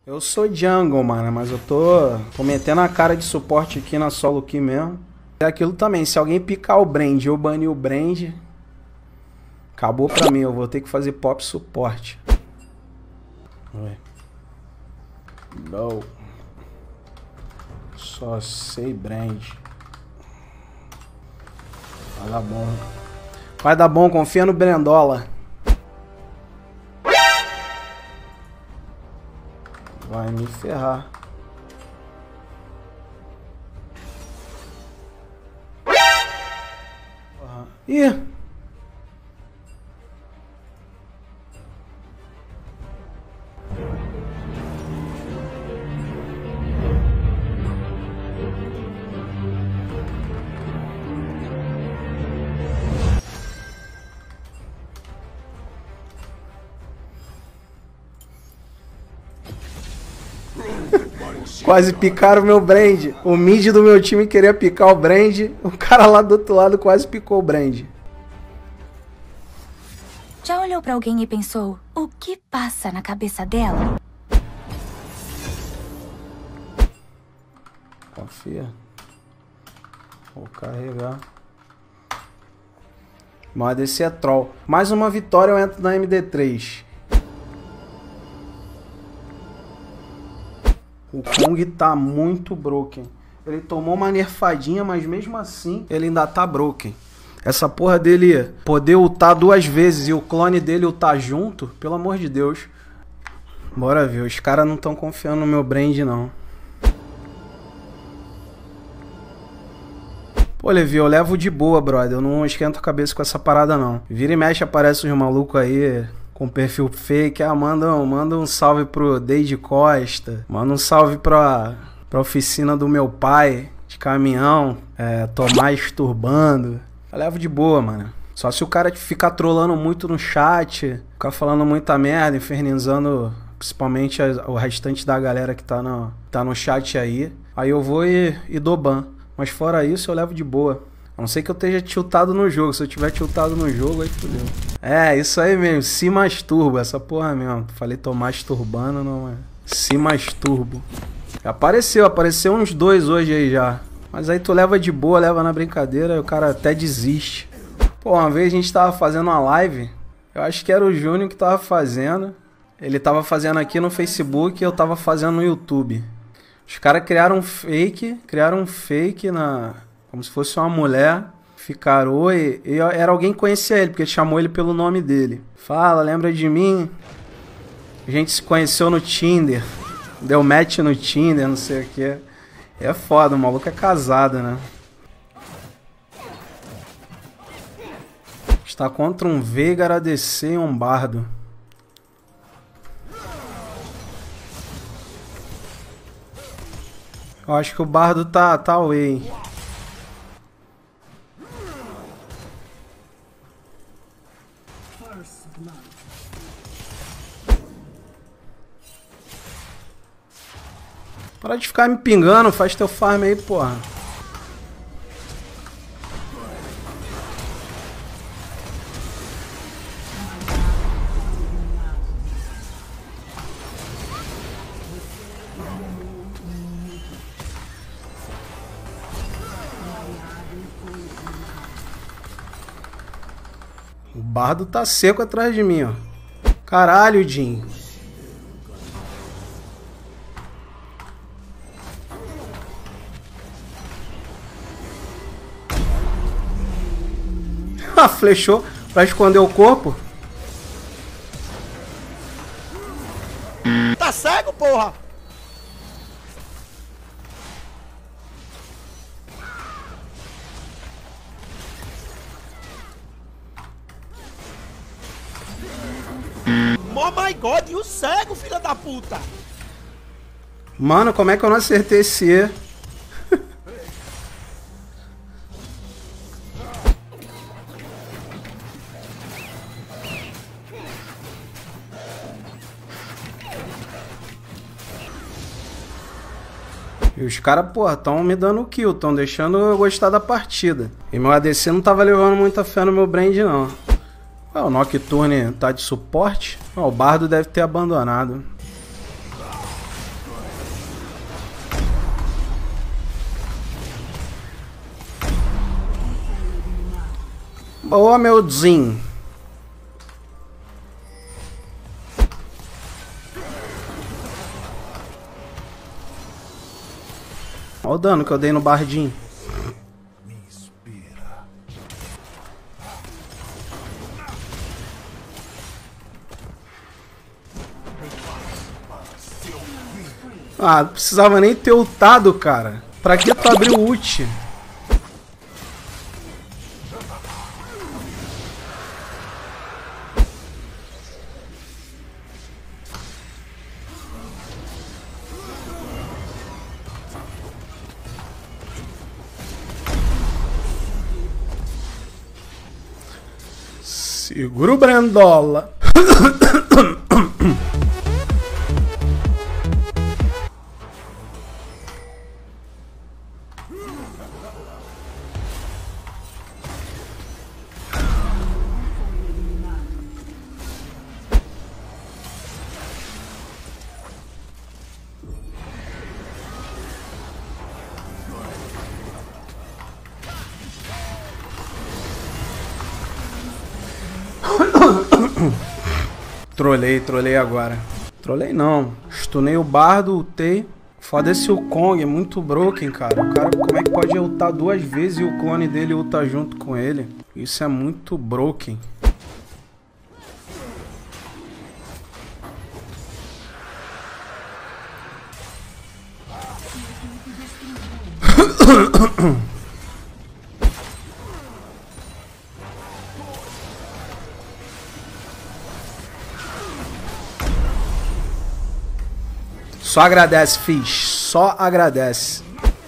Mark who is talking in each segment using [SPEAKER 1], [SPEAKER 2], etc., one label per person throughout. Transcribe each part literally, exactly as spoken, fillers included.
[SPEAKER 1] Eu sou jungle, mano, mas eu tô, tô metendo a cara de suporte aqui na solo aqui mesmo. É aquilo também, se alguém picar o Brand ou banir o Brand, acabou pra mim, eu vou ter que fazer pop suporte. Não. Só sei Brand. Vai dar bom. Vai dar bom, confia no Brandola. Vai me ferrar. Ih! Quase picaram o meu Brand. O mid do meu time queria picar o Brand. O cara lá do outro lado quase picou o Brand.
[SPEAKER 2] Já olhou pra alguém e pensou, o que passa na cabeça dela?
[SPEAKER 1] Confia. Vou carregar. Mas desse é troll. Mais uma vitória, eu entro na M D três. O Kong tá muito broken. Ele tomou uma nerfadinha, mas mesmo assim ele ainda tá broken. Essa porra dele poder ultar duas vezes e o clone dele ultar junto, pelo amor de Deus. Bora ver, os caras não estão confiando no meu Brand não. Pô, Levi, eu levo de boa, brother. Eu não esquento a cabeça com essa parada não. Vira e mexe, aparece uns malucos aí com perfil fake. Ah, manda, manda um salve pro Deide Costa. Manda um salve pra, pra oficina do meu pai de caminhão. É, Tomás Turbando. Eu levo de boa, mano. Só se o cara ficar trolando muito no chat, ficar falando muita merda, infernizando principalmente a, o restante da galera que tá no, tá no chat aí. Aí eu vou e, e dou ban. Mas fora isso, eu levo de boa. A não ser que eu esteja tiltado no jogo. Se eu tiver tiltado no jogo, aí fodeu. É, isso aí mesmo. Se masturba. Essa porra mesmo. Falei tô masturbando, não é? Se masturbo. Apareceu. Apareceu uns dois hoje aí já. Mas aí tu leva de boa, leva na brincadeira. E o cara até desiste. Pô, uma vez a gente tava fazendo uma live. Eu acho que era o Júnior que tava fazendo. Ele tava fazendo aqui no Facebook e eu tava fazendo no YouTube. Os caras criaram um fake. Criaram um fake na... Como se fosse uma mulher, ficarou e, e era alguém que conhecia ele, porque chamou ele pelo nome dele. Fala, lembra de mim? A gente se conheceu no Tinder, deu match no Tinder, não sei o que. É foda, o maluco é casado, né? Está contra um Veigar, A D C e um Bardo. Eu acho que o Bardo tá, tá away. Para de ficar me pingando, faz teu farm aí, porra. O Bardo tá seco atrás de mim, ó. Caralho, Jin. Ah, flechou pra esconder o corpo.
[SPEAKER 3] Tá cego, porra! Oh my god, e o cego, filha da puta!
[SPEAKER 1] Mano, como é que eu não acertei esse E? E os caras, porra, tão me dando kill, tão deixando eu gostar da partida. E meu A D C não tava levando muita fé no meu Brand, não. Ah, o Nocturne tá de suporte. Ah, o Bardo deve ter abandonado. Boa, meu Zin. Olha o dano que eu dei no Bardinho. Ah, não precisava nem ter ultado, cara. Pra que tu abriu o ult? Segura o Brandola. Trolei, trolei agora. Trolei não. Stunei o bardo, ultei. Foda-se o Kong, é muito broken, cara. O cara, como é que pode ultar duas vezes e o clone dele ulta junto com ele? Isso é muito broken. Só agradece, Fish. Só agradece.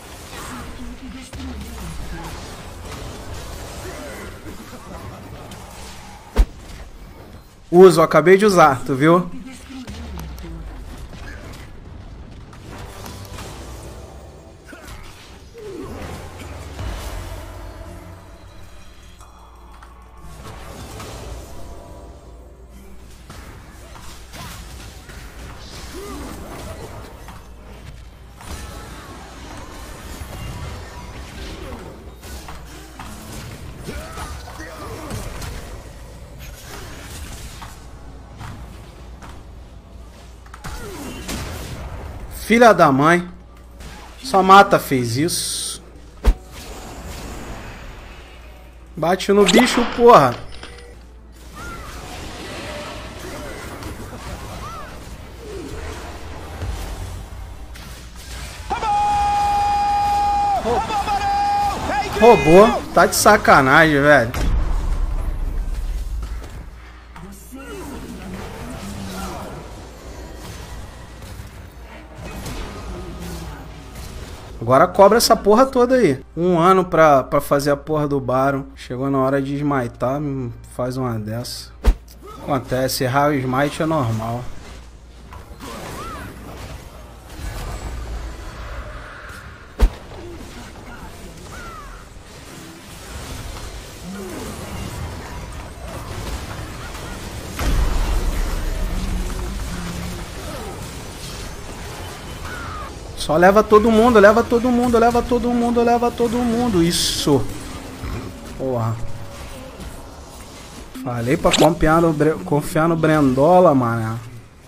[SPEAKER 1] Uso, acabei de usar, tu viu? Filha da mãe. Só mata fez isso. Bate no bicho, porra. Roubou. Tá de sacanagem, velho. Agora cobra essa porra toda aí. Um ano pra, pra fazer a porra do Baron. Chegou na hora de smitar, faz uma dessa. Acontece, errar o smite é normal. Só leva todo mundo, leva todo mundo, leva todo mundo, leva todo mundo. Isso. Porra. Falei pra confiar no, confiar no Brandola, mano.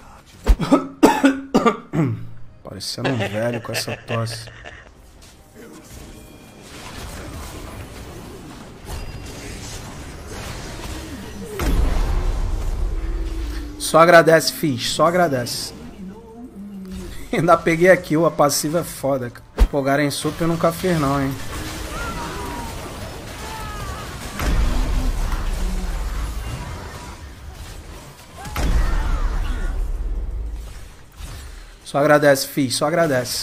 [SPEAKER 1] Parecendo um velho com essa tosse. Só agradece, Fish. Só agradece. Ainda peguei a kill, a passiva é foda. Pô, Garen Super eu nunca fiz não, hein. Só agradece, Fish, só agradece.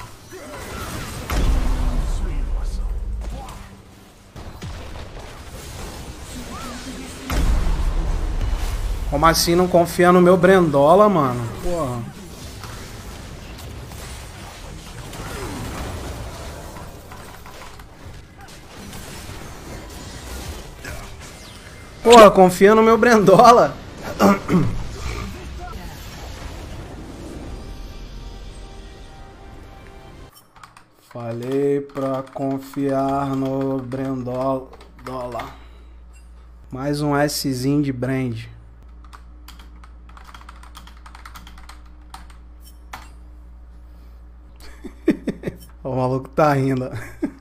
[SPEAKER 1] Como assim não confia no meu Brandola, mano? Porra. Porra, confia no meu Brandola. Falei pra confiar no Brandola. Mais um Szinho de brand. O maluco tá rindo.